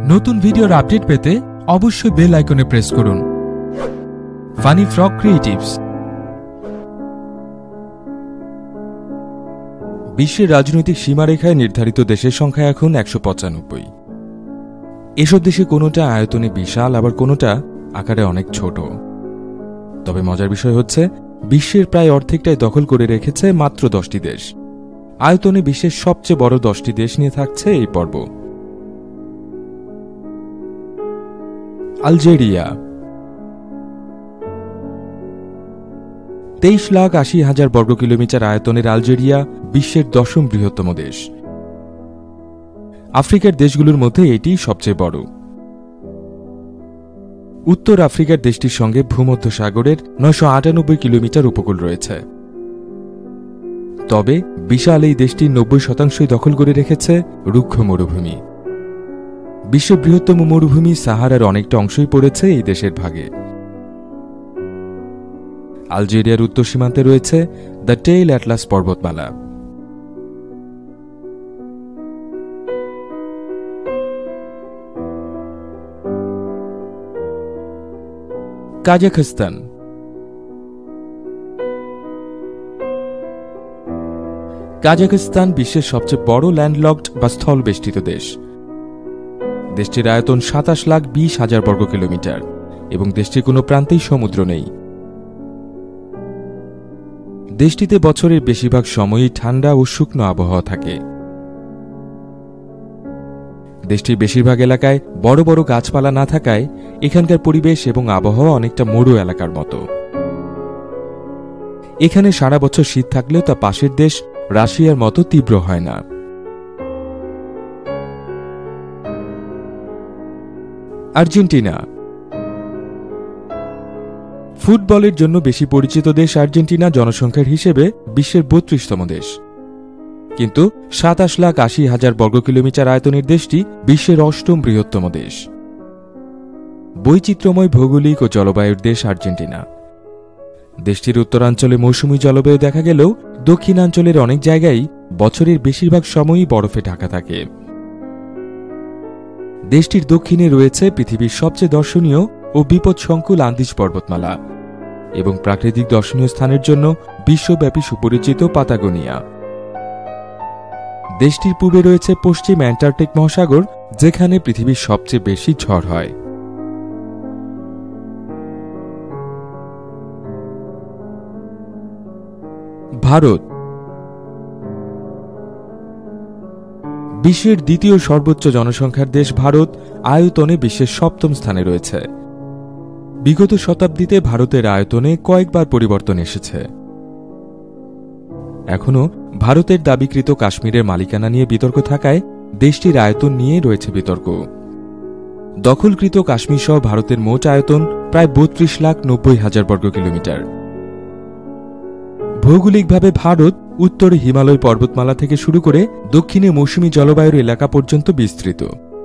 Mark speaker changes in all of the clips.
Speaker 1: নতুন ভিডিওর আপডেট পেতে অবশ্যই বেল আইকনে প্রেস করুন। Funny frog creatives. বিশ্বের রাজনৈতিক সীমারেখায় নির্ধারিত দেশের সংখ্যা এখন 195। এসব দেশে কোনোটা আয়তনে বিশাল, আবার কোনোটা আকারে অনেক ছোট। তবে মজার বিষয় হচ্ছে, বিশ্বের প্রায় অর্ধেকটাই দখল করে রেখেছে মাত্র 10টি দেশ। আয়তনে বিশ্বের সবচেয়ে বড় 10টি দেশ নিয়ে থাকছে এই পর্ব। আলজেরিয়া 23,80,000 বর্গ কিলোমিটার আয়তনের আলজেরিয়া বিশ্বের 10ম বৃহত্তম দেশ। আফ্রিকার দেশগুলোর মধ্যে এটি সবচেয়ে বড়। উত্তর আফ্রিকার দেশটির সঙ্গে ভূমধ্যসাগরের 998 কিলোমিটার উপকূল রয়েছে। তবে বিশাল এই দেশটির 90% দখল করে রেখেছে রুক্ষ মরুভূমি। বিশ্বের বৃহত্তম মরুভূমি সাহারার অনেকটা অংশই পড়েছে এই দেশের ভাগে। আলজেরিয়ার উত্তর সীমান্তে রয়েছে দ্য টেইল অ্যাটলাস পর্বতমালা। কাজাখস্তান বিশ্বের সবচেয়ে বড় ল্যান্ডলকড বা স্থল বেষ্টিত দেশ। দেশটির আয়তন 27,20,000 বর্গ কিলোমিটার এবং দেশটির কোনো প্রান্তেই সমুদ্র নেই। দেশটিতে বছরের বেশিরভাগ সময়ই ঠান্ডা ও শুকনো আবহাওয়া থাকে। দেশটির বেশিরভাগ এলাকায় বড় বড় গাছপালা না থাকায় এখানকার পরিবেশ এবং আবহাওয়া অনেকটা মরু এলাকার মতো। এখানে সারা বছর শীত থাকলেও তা পাশের দেশ রাশিয়ার মতো তীব্র হয় না। আর্জেন্টিনা ফুটবলের জন্য বেশি পরিচিত দেশ আর্জেন্টিনা জনসংখ্যার হিসেবে বিশ্বের 32তম দেশ। কিন্তু 27,80,000 বর্গ কিলোমিটার আয়তনের দেশটি বিশ্বের 8ম বৃহত্তম দেশ। বৈচিত্র্যময় ভৌগোলিক ও জলবায়ুর দেশ আর্জেন্টিনা। দেশটির উত্তরাঞ্চলে মৌসুমী জলবায়ু দেখা গেলেও দক্ষিণাঞ্চলের অনেক জায়গায় বছরের বেশিরভাগ সময়ই বরফে ঢাকা থাকে। দেশটির দক্ষিণে রয়েছে পৃথিবীর সবচেয়ে দর্শনীয় ও বিপদসংকুল আন্দিজ পর্বতমালা এবং প্রাকৃতিক দর্শনীয় স্থানের জন্য বিশ্বব্যাপী সুপরিচিত পাতাগোনিয়া। দেশটির পূর্বে রয়েছে পশ্চিম অ্যান্টার্কটিক মহাসাগর, যেখানে পৃথিবীর সবচেয়ে বেশি ঝড় হয়। ভারত বিশ্বের দ্বিতীয় সর্বোচ্চ জনসংখ্যার দেশ ভারত আয়তনে বিশ্বের 7ম স্থানে রয়েছে। বিগত শতাব্দীতে ভারতের আয়তনে কয়েকবার পরিবর্তন এসেছে। এখনও ভারতের দাবিকৃত কাশ্মীরের মালিকানা নিয়ে বিতর্ক থাকায় দেশটির আয়তন নিয়ে রয়েছে বিতর্ক। দখলকৃত কাশ্মীর সহ ভারতের মোট আয়তন প্রায় 32,90,000 বর্গ কিলোমিটার। ভৌগোলিকভাবে ভারত উত্তরে হিমালয় পর্বতমালা থেকে শুরু করে দক্ষিণে মৌসুমী জলবায়ুর এলাকা পর্যন্ত বিস্তৃত।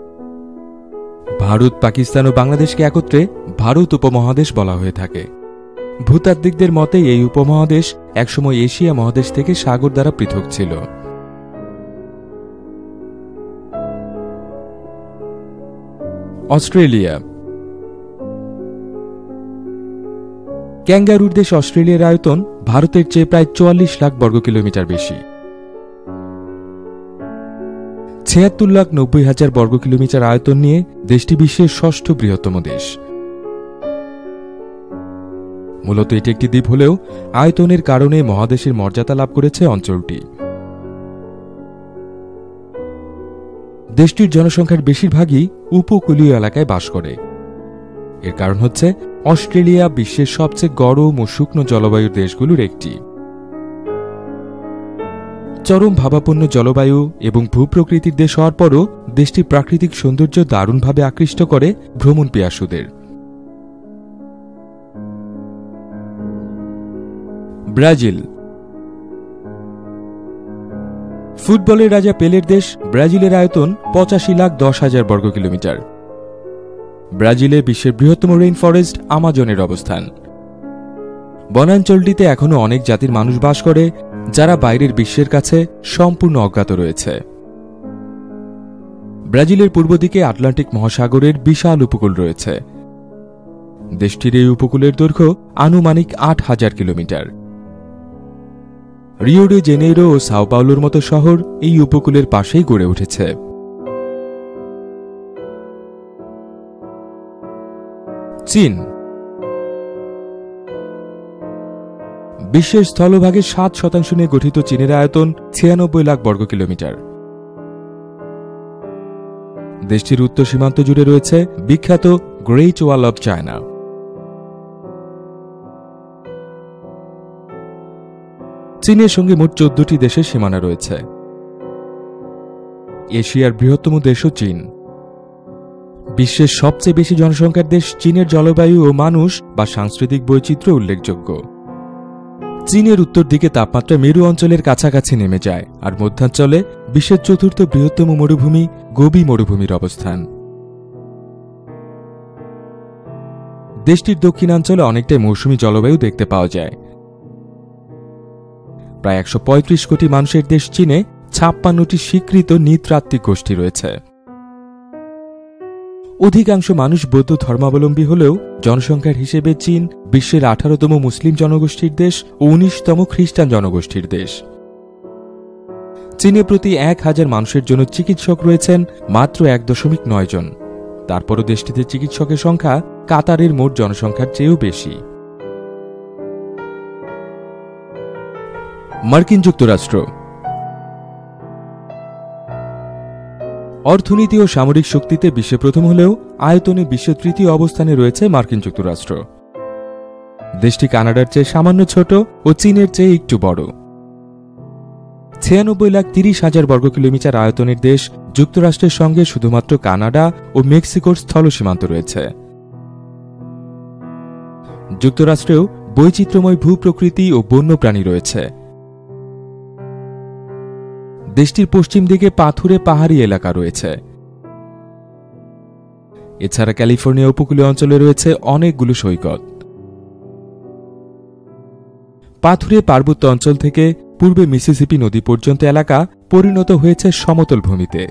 Speaker 1: ভারত, পাকিস্তান ও বাংলাদেশকে একত্রে ভারত উপমহাদেশ বলা হয়ে থাকে। ভূতাত্ত্বিকদের মতে এই উপমহাদেশ একসময় এশিয়া মহাদেশ থেকে সাগর দ্বারা পৃথক ছিল। অস্ট্রেলিয়া ক্যাঙ্গারুর দেশ অস্ট্রেলিয়ার আয়তন ভারতের চেয়ে প্রায় 44 লাখ বর্গ কিলোমিটার বেশি। 76,90,000 বর্গ কিলোমিটার আয়তন নিয়ে দেশটি বিশ্বের 6ষ্ঠ বৃহত্তম দেশ। মূলত এটি একটি দ্বীপ হলেও আয়তনের কারণে মহাদেশের মর্যাদা লাভ করেছে অঞ্চলটি। দেশটির জনসংখ্যার বেশিরভাগই উপকূলীয় এলাকায় বাস করে। এর কারণ হচ্ছে অস্ট্রেলিয়া বিশ্বের সবচেয়ে গরম ও শুকনো জলবায়ুর দেশগুলোর একটি। চরম ভাবাপন্ন জলবায়ু এবং ভূপ্রকৃতির দেশ হওয়ার পরও দেশটির প্রাকৃতিক সৌন্দর্য দারুণভাবে আকৃষ্ট করে ভ্রমণ পিয়াসুদের। ব্রাজিল ফুটবলের রাজা পেলের দেশ ব্রাজিলের আয়তন 85,10,000 বর্গ কিলোমিটার। ব্রাজিলে বিশ্বের বৃহত্তম রেইন ফরেস্ট আমাজনের অবস্থান। বনাঞ্চলটিতে এখনও অনেক জাতির মানুষ বাস করে, যারা বাইরের বিশ্বের কাছে সম্পূর্ণ অজ্ঞাত রয়েছে। ব্রাজিলের পূর্ব দিকে আটলান্টিক মহাসাগরের বিশাল উপকূল রয়েছে। দেশটির এই উপকূলের দৈর্ঘ্য আনুমানিক ৮,০০০ কিলোমিটার। রিও ডি জেনেইরো ও সাও পাওলোর মতো শহর এই উপকূলের পাশেই গড়ে উঠেছে। চীন বিশ্বের স্থলভাগের ৭% নিয়ে গঠিত চীনের আয়তন ৯৬ লাখ বর্গ কিলোমিটার। দেশটির উত্তর সীমান্ত জুড়ে রয়েছে বিখ্যাত গ্রেট ওয়াল অব চায়না। চীনের সঙ্গে মোট ১৪টি দেশের সীমানা রয়েছে। এশিয়ার বৃহত্তম দেশও চীন। বিশ্বের সবচেয়ে বেশি জনসংখ্যার দেশ চীনের জলবায়ু ও মানুষ বা সাংস্কৃতিক বৈচিত্র্য উল্লেখযোগ্য। চীনের উত্তর দিকে তাপমাত্রা মেরু অঞ্চলের কাছাকাছি নেমে যায়, আর মধ্যাঞ্চলে বিশ্বের চতুর্থ বৃহত্তম মরুভূমি গোবি মরুভূমির অবস্থান। দেশটির দক্ষিণাঞ্চলে অনেকটাই মৌসুমী জলবায়ু দেখতে পাওয়া যায়। প্রায় ১৩৫ কোটি মানুষের দেশ চীনে ৫৬টি স্বীকৃত নৃতাত্ত্বিক গোষ্ঠী রয়েছে। অধিকাংশ মানুষ বৌদ্ধ ধর্মাবলম্বী হলেও জনসংখ্যার হিসেবে চীন বিশ্বের ১৮তম মুসলিম জনগোষ্ঠীর দেশ ও ১৯তম খ্রিস্টান জনগোষ্ঠীর দেশ। চীনে প্রতি ১,০০০ মানুষের জন্য চিকিৎসক রয়েছেন মাত্র ১.৯ জন। তারপরও দেশটিতে চিকিৎসকের সংখ্যা কাতারের মোট জনসংখ্যার চেয়েও বেশি। মার্কিন যুক্তরাষ্ট্র অর্থনীতি ও সামরিক শক্তিতে বিশ্বে প্রথম হলেও আয়তনে বিশ্বের তৃতীয় অবস্থানে রয়েছে মার্কিন যুক্তরাষ্ট্র। দেশটি কানাডার চেয়ে সামান্য ছোট ও চীনের চেয়ে একটু বড়। ৯৬,৩০,০০০ বর্গ কিলোমিটার আয়তনের দেশ যুক্তরাষ্ট্রের সঙ্গে শুধুমাত্র কানাডা ও মেক্সিকোর স্থল সীমান্ত রয়েছে। যুক্তরাষ্ট্রেও বৈচিত্র্যময় ভূপ্রকৃতি ও বন্যপ্রাণী রয়েছে। দেশটির পশ্চিম দিকে পাথুরে পাহাড়ি এলাকা রয়েছে। এছাড়া ক্যালিফোর্নিয়া উপকূলীয় অঞ্চলে রয়েছে অনেকগুলো সৈকত। পাথুরে পার্বত্য অঞ্চল থেকে পূর্বে মিসিসিপি নদী পর্যন্ত এলাকা পরিণত হয়েছে সমতল ভূমিতে।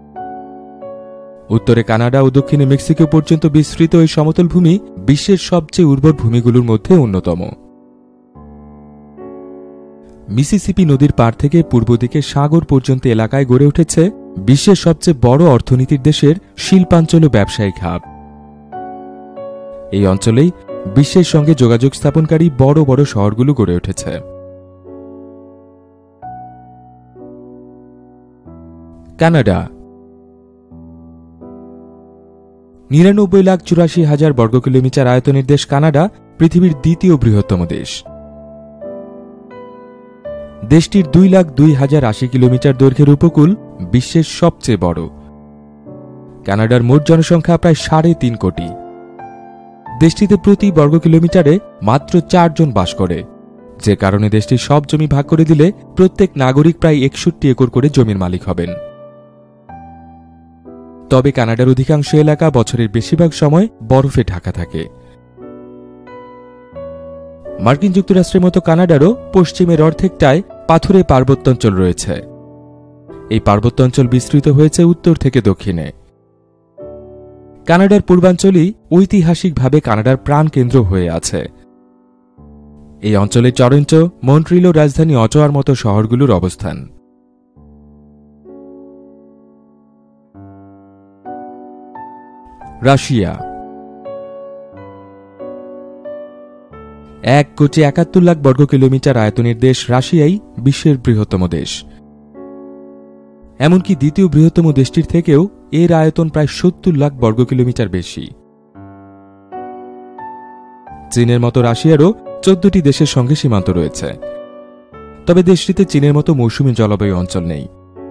Speaker 1: উত্তরে কানাডা ও দক্ষিণে মেক্সিকো পর্যন্ত বিস্তৃত এই সমতল ভূমি বিশ্বের সবচেয়ে উর্বর ভূমিগুলোর মধ্যে অন্যতম। মিসিসিপি নদীর পার থেকে পূর্ব দিকে সাগর পর্যন্ত এলাকায় গড়ে উঠেছে বিশ্বের সবচেয়ে বড় অর্থনীতির দেশের শিল্পাঞ্চল ও ব্যবসায়িক হাব। এই অঞ্চলেই বিশ্বের সঙ্গে যোগাযোগ স্থাপনকারী বড় বড় শহরগুলো গড়ে উঠেছে। কানাডা ৯৯,৮৪,০০০ বর্গ কিলোমিটার আয়তনের দেশ কানাডা পৃথিবীর দ্বিতীয় বৃহত্তম দেশ। দেশটির ২,০২,০৮০ কিলোমিটার দৈর্ঘ্যের উপকূল বিশ্বের সবচেয়ে বড়। কানাডার মোট জনসংখ্যা প্রায় ৩.৫ কোটি। দেশটিতে প্রতি বর্গ কিলোমিটারে মাত্র ৪ জন বাস করে, যে কারণে দেশটির সব জমি ভাগ করে দিলে প্রত্যেক নাগরিক প্রায় ৬১ একর করে জমির মালিক হবেন। তবে কানাডার অধিকাংশ এলাকা বছরের বেশিরভাগ সময় বরফে ঢাকা থাকে। মার্কিন যুক্তরাষ্ট্রের মতো কানাডারও পশ্চিমের অর্ধেকটায় পাথুরে পার্বত্যাঞ্চল রয়েছে। এই পার্বত্যাঞ্চল বিস্তৃত হয়েছে উত্তর থেকে দক্ষিণে। কানাডার পূর্বাঞ্চলই ঐতিহাসিকভাবে কানাডার প্রাণকেন্দ্র হয়ে আছে। এই অঞ্চলে টরন্টো, মন্ট্রিল ও রাজধানী অটোয়ার মতো শহরগুলোর অবস্থান। রাশিয়া ১,৭১,০০,০০০ বর্গ কিলোমিটার আয়তনের দেশ রাশিয়াই বিশ্বের বৃহত্তম দেশ। এমনকি দ্বিতীয় বৃহত্তম দেশটির থেকেও এর আয়তন প্রায় ৭০ লাখ বর্গ কিলোমিটার বেশি। চীনের মতো রাশিয়ারও ১৪টি দেশের সঙ্গে সীমান্ত রয়েছে, তবে দেশটিতে চীনের মতো মৌসুমী জলবায়ু অঞ্চল নেই।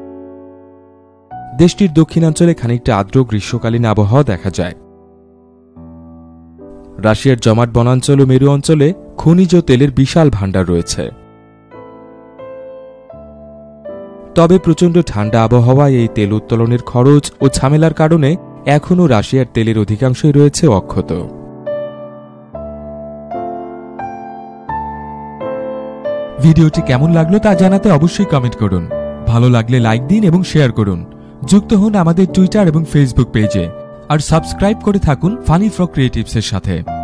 Speaker 1: দেশটির দক্ষিণাঞ্চলে খানিকটা আর্দ্র গ্রীষ্মকালীন আবহাওয়া দেখা যায়। রাশিয়ার জমাট বনাঞ্চল ও মেরু অঞ্চলে খনিজ তেলের বিশাল ভাণ্ডার রয়েছে। তবে প্রচণ্ড ঠান্ডা আবহাওয়ায় এই তেল উত্তোলনের খরচ ও ঝামেলার কারণে এখনও রাশিয়ার তেলের অধিকাংশই রয়েছে অক্ষত। ভিডিওটি কেমন লাগলো তা জানাতে অবশ্যই কমেন্ট করুন। ভালো লাগলে লাইক দিন এবং শেয়ার করুন।
Speaker 2: যুক্ত হন আমাদের টুইটার এবং ফেসবুক পেজে আর সাবস্ক্রাইব করে থাকুন ফানি ফ্রক ক্রিয়েটিভসের সাথে।